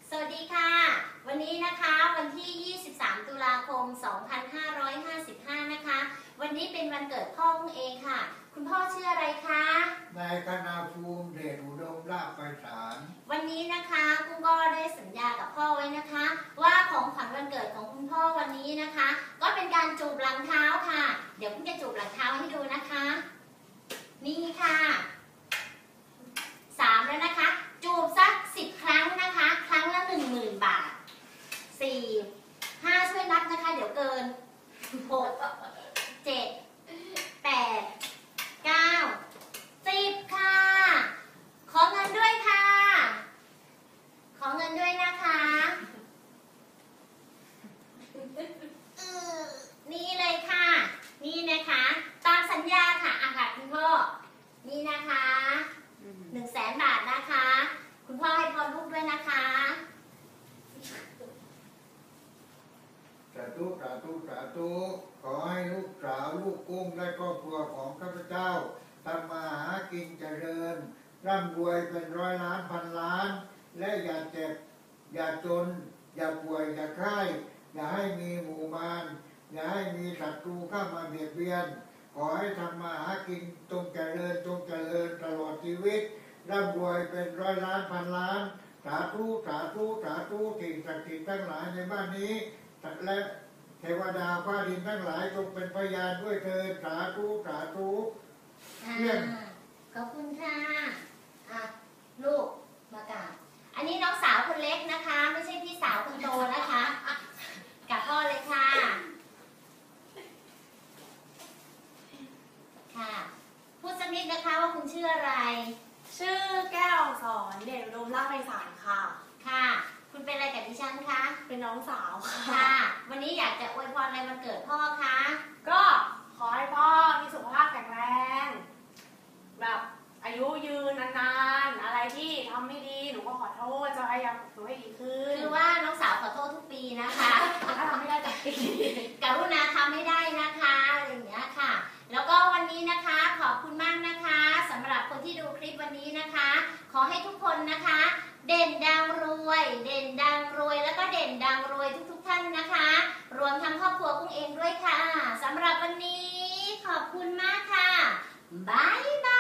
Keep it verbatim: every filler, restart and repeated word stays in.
สวัสดีค่ะวันนี้นะคะวันที่ ยี่สิบสาม ตุลาคม สองพันห้าร้อยห้าสิบห้า นะคะวันนี้เป็นวันเกิดพ่อคุณเองค่ะคุณพ่อชื่ออะไรคะนายคณาภูมิเดชอุดมลาภไพศาลวันนี้นะคะคุณก็ได้สัญญากับพ่อไว้นะคะว่าของขวัญวันเกิดของคุณพ่อวันนี้นะคะก็เป็นการจูบหลังเท้าค่ะเดี๋ยวคุณจะจูบหลังเท้าให้ดูนะคะนี่ค่ะสามแล้วนะคะจูบสักสิบครั้งนะคะครั้งละหนึ่งหมื่นบาทสี่ห้าช่วยนับนะคะเดี๋ยวเกินหกเจ็ดแปดเก้าสิบค่ะขอเงินด้วยค่ะขอเงินด้วยนะคะนี่เลยค่ะนี่นะคะตามสัญญาค่ะอาค่ะคุณพ่อนี่นะคะหนึ่งแสนบาทนะคะคุณพ่อให้พรลูกด้วยนะคะสาธุสาธุสาธุขอให้ลูกสาวลูกกุ้งและครอบครัวของข้าพเจ้าทำมาหากินเจริญร่ำรวยเป็นร้อยล้านพันล้านและอย่าเจ็บอย่าจนอย่าป่วยอย่าไข้อย่าให้มีหมู่มารอย่าให้มีศัตรูเข้ามาเบียดเบียนขอให้ทำมาหากินจงเจริญจงเจริญตลอดชีวิตร่ำรวยเป็นร้อยล้านพันล้านสาธุสาธุสาธุสิ่งศักดิ์สิทธิ์ทั้งหลายในบ้านนี้และเทวดาฟ้าดินทั้งหลายจงเป็นพยานด้วยเถิดสาธุสาธุเยี่ยมขอบคุณค่ะอ่ะลูกมากราบอันนี้น้องสาวคนเล็กนะคะไม่ใช่พี่สาวคนโตนะคะกับพ่อเลยค่ะค่ะพูดสักนิดนะคะว่าคุณชื่ออะไรชื่อแก้วสอนเดชอุดมลาภไพศาลค่ะค่ะคุณเป็นอะไรกับดิฉันคะเป็นน้องสาวค่ะวันนี้อยากจะอวยพรอะไรวันเกิดพ่อคะก็ขอให้พ่อมีสุขภาพแข็งแรงแบบอายุยืนนานๆอะไรที่ทำไม่ดีหนูก็ขอโทษจะพยายามทำให้ดีขึ้นคือว่าน้องสาวขอโทษทุกปีนะคะถ้าทำไม่ได้จากปีกรุณาทำให้ได้นะคะอะไรอย่างเงี้ยค่ะแล้วก็วันนี้นะคะขอบคุณมากนะคะสำหรับคนที่ดูคลิปวันนี้นะคะขอให้ทุกคนนะคะเด่นดังรวยเด่นดังรวยแล้วก็เด่นดังรวยทุกๆท่านนะคะรวมทั้งครอบครัวกุ้งเองด้วยค่ะสำหรับวันนี้ขอบคุณมากค่ะบ๊ายบาย